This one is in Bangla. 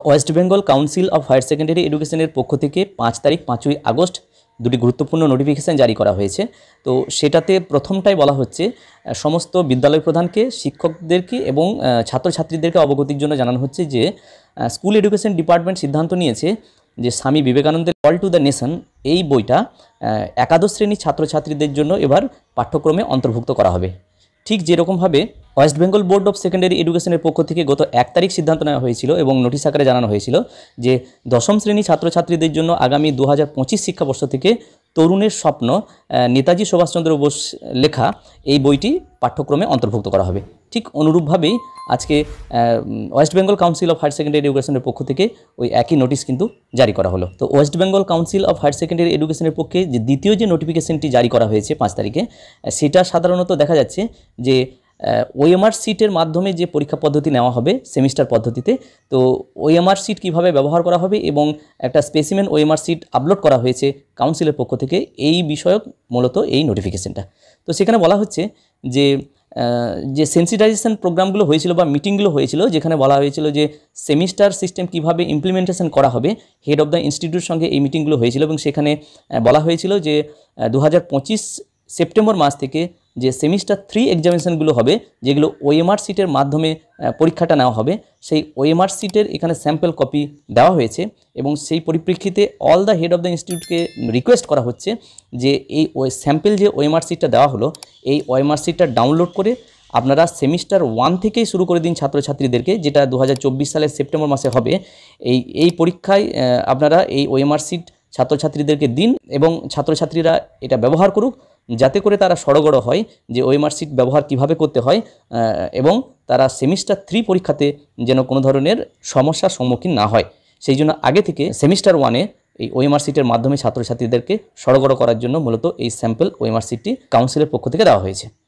West Bengal council of higher secondary এডুকেশনের পক্ষ থেকে 5 তারিখ 5ই আগস্ট দুটি গুরুত্বপূর্ণ নোটিফিকেশান জারি করা হয়েছে। তো সেটাতে প্রথমটাই বলা হচ্ছে সমস্ত বিদ্যালয় প্রধানকে, শিক্ষকদেরকে এবং ছাত্রছাত্রীদেরকে অবগতির জন্য জানানো হচ্ছে যে স্কুল এডুকেশন ডিপার্টমেন্ট সিদ্ধান্ত নিয়েছে যে স্বামী বিবেকানন্দের কল টু দ্য নেশন এই বইটা একাদশ শ্রেণীর ছাত্রছাত্রীদের জন্য এবার পাঠ্যক্রমে অন্তর্ভুক্ত করা হবে। ঠিক যেরকমভাবে West Bengal board of secondary এডুকেশনের পক্ষ থেকে গত 1 তারিখ সিদ্ধান্ত নেওয়া হয়েছিল এবং নোটিশ আকারে জানানো হয়েছিল যে দশম শ্রেণী ছাত্রছাত্রীদের জন্য আগামী 2025 শিক্ষাবর্ষ থেকে তরুণের স্বপ্ন নেতাজি সুভাষচন্দ্র বোস লেখা এই বইটি পাঠ্যক্রমে অন্তর্ভুক্ত করা হবে। ঠিক অনুরূপভাবেই আজকে West Bengal council of higher secondary এডুকেশনের পক্ষ থেকে ওই একই নোটিশ কিন্তু জারি করা হলো। তো West Bengal council of higher secondary এডুকেশনের পক্ষে যে দ্বিতীয় যে নোটিফিকেশনটি জারি করা হয়েছে 5 তারিখে, সেটা সাধারণত দেখা যাচ্ছে যে ওএমআর সিটের মাধ্যমে যে পরীক্ষা পদ্ধতি নেওয়া হবে সেমিস্টার পদ্ধতিতে, তো ওএমআর সিট কীভাবে ব্যবহার করা হবে এবং একটা স্পেসিমেন ওএমআর সিট আপলোড করা হয়েছে কাউন্সিলের পক্ষ থেকে, এই বিষয়ক মূলত এই নোটিফিকেশনটা। তো সেখানে বলা হচ্ছে যে যে সেন্সিটাইজেশন প্রোগ্রামগুলো হয়েছিল বা মিটিংগুলো হয়েছিল, যেখানে বলা হয়েছিল যে সেমিস্টার সিস্টেম কিভাবে ইমপ্লিমেন্টেশন করা হবে, হেড অফ দ্য ইনস্টিটিউটের সঙ্গে এই মিটিংগুলো হয়েছিল এবং সেখানে বলা হয়েছিল যে 2025 সেপ্টেম্বর মাস থেকে যে সেমিস্টার 3 এক্সামিনেশনগুলো হবে, যেগুলো ওএমআর সিটের মাধ্যমে পরীক্ষাটা নেওয়া হবে, সেই ওএমআর সিটের এখানে স্যাম্পল কপি দেওয়া হয়েছে এবং সেই পরিপ্রেক্ষিতে all the head of the ইনস্টিটিউটকে রিকোয়েস্ট করা হচ্ছে যে এই স্যাম্পল যে ওএমআর সিটটা দেওয়া হলো, এই ওএমআর সিটটা ডাউনলোড করে আপনারা সেমিস্টার 1 থেকেই শুরু করে দিন ছাত্রছাত্রীদেরকে, যেটা 2024 সালের সেপ্টেম্বর মাসে হবে। এই পরীক্ষায় আপনারা এই ওএমআর সিট ছাত্রছাত্রীদেরকে দিন এবং ছাত্রছাত্রীরা এটা ব্যবহার করুক, যাতে করে তারা সড়গড় হয় যে ওএমআর সিট ব্যবহার কিভাবে করতে হয় এবং তারা সেমিস্টার 3 পরীক্ষাতে যেন কোনো ধরনের সমস্যার সম্মুখীন না হয়। সেই জন্য আগে থেকে সেমিস্টার 1-এ এই ওএমআর সিটের মাধ্যমে ছাত্রছাত্রীদেরকে সড়গড় করার জন্য মূলত এই স্যাম্পল ওএমআর সিটটি কাউন্সিলের পক্ষ থেকে দেওয়া হয়েছে।